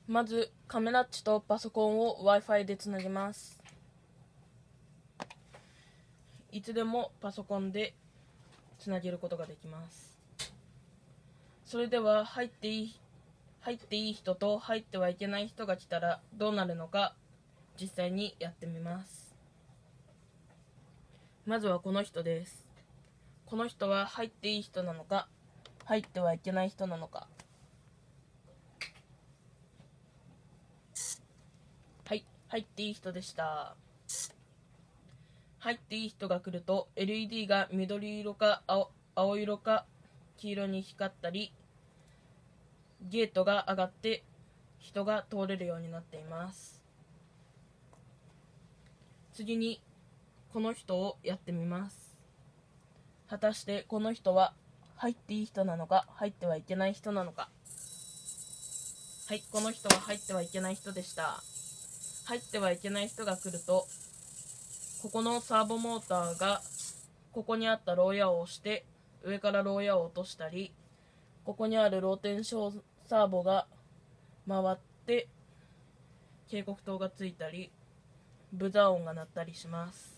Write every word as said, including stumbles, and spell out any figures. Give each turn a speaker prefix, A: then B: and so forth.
A: まずカメラッチとパソコンを Wi-Fi でつなぎます。いつでもパソコンでつなげることができます。それでは入っていい入っていい人と入ってはいけない人が来たらどうなるのか実際にやってみます。まずはこの人です。この人は入っていい人なのか入ってはいけない人なのか。はい、入っていい人でした。入っていい人が来ると エルイーディー が緑色か 青, 青色か黄色に光ったり、ゲートが上がって人が通れるようになっています。次にこの人をやってみます。果たしてこの人は入っていい人なのか入ってはいけない人なのか。はい、この人は入ってはいけない人でした。入ってはいけない人が来ると、ここのサーボモーターがここにあった牢屋を押して上から牢屋を落としたり、ここにあるローテンションサーボが回って警告灯がついたりブザー音が鳴ったりします。